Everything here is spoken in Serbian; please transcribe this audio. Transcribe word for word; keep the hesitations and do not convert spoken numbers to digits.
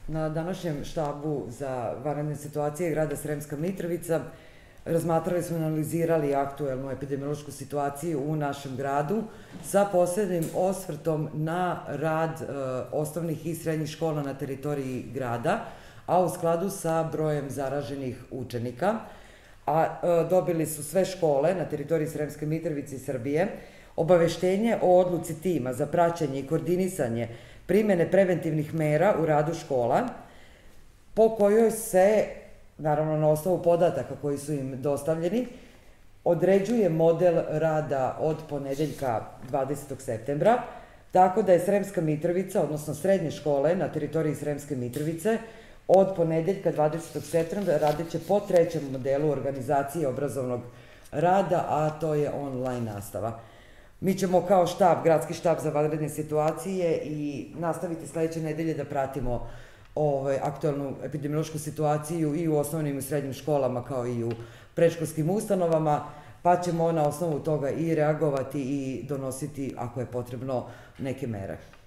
Na današnjem štabu za vanredne situacije grada Sremska Mitrovica razmatrali smo i analizirali aktuelnu epidemiološku situaciju u našem gradu sa posebnim osvrtom na rad e, osnovnih i srednjih škola na teritoriji grada, a u skladu sa brojem zaraženih učenika. A e, dobili su sve škole na teritoriji Sremske Mitrovice i Srbije obaveštenje o odluci tima za praćenje i koordinisanje primene preventivnih mera u radu škola, po kojoj se, naravno na osnovu podataka koji su im dostavljeni, određuje model rada od ponedeljka dvadesetog septembra, tako da je Sremska Mitrovica, odnosno srednje škole na teritoriji Sremske Mitrovice, od ponedeljka dvadesetog septembra radeće po trećem modelu organizacije obrazovnog rada, a to je online nastava. Mi ćemo kao štab, gradski štab za vanredne situacije i nastaviti sledeće nedelje da pratimo ovaj, aktualnu epidemiološku situaciju i u osnovnim i srednjim školama kao i u predškolskim ustanovama, pa ćemo na osnovu toga i reagovati i donositi, ako je potrebno, neke mere.